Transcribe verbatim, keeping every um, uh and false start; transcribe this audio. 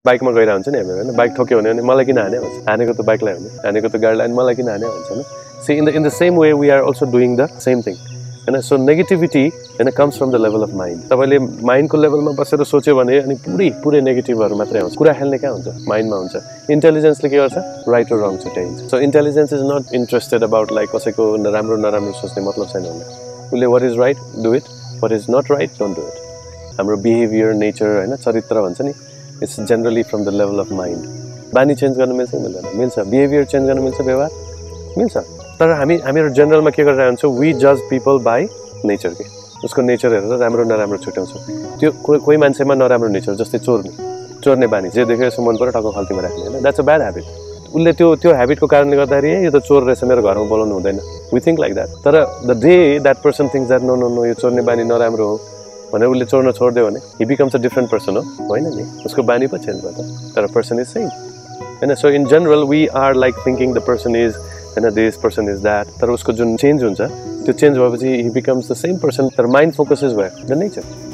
बाइकमा गइरहेको हुन्छ नि हामी हैन बाइक ठोक्यो भने मलाई किन हाने भन्छ हानेको त बाइकलाई हो नि हानेको त गाडीलाई अनि मलाई किन हाने भन्छ हैन see in the in the same way we are also doing the same thing हैन सो नेगेटिभिटी हैन comes from the level of mind तपाईले माइन्डको लेभलमा बसेर सोच्यो भने अनि पुरै पुरै नेगेटिभहरु मात्रै आउँछ कुरा खेल्ने कहाँ हुन्छ माइन्डमा हुन्छ इन्टेलिजेन्सले के गर्छ राइट र रङ छुट्याइन्छ so intelligence is not interested about like कसैको राम्रो नराम्रो सोच्ने मतलब छैन उनीलाई उले what is right do it what is not right don't do it हाम्रो बिहेभियर नेचर हैन चरित्र भन्छ नि it's generally from the level of mind बानी चेन्ज गर्न मिल्छ मिल्दैन मिल्छ बिहेभियर चेन्ज गर्न मिल्छ व्यवहार मिल्छ तर हामी हामीहरु जनरलमा के गरिरहेको हुन्छौं वी जज पिपल बाइ नेचर के उसको नेचर हेरेर राम्रो नराम्रो छुट्याउँछौं त्यो कोही मान्छेमा नराम्रो नेचर जस्तै चोर्ने चोर्ने बानी जे देख्यो यसो मन पर्यो टक्क खल्तीमा राख्ने हैन द्याट्स अ ब्याड ह्याबिट उले त्यो त्यो ह्याबिटको कारणले गर्दाखेरि यो त चोर रहेछ मेरो घरमा बोलाउनु हुँदैन वी थिंक लाइक द्याट तर the day that person thinks that no no no यो चोर्ने बानी नराम्रो हो भने उले चोर्न छोड्दियो भने he becomes a different person हो हैन नि उसको बानी पो चेन्ज भयो तर पर्सन इज सेम हैन so in general we are like thinking the person is हैन दिस पर्सन इज द्याट तर उसको जुन चेन्ज हुन्छ त्यो चेन्ज भएपछि he becomes the same person तर mind focus is where the nature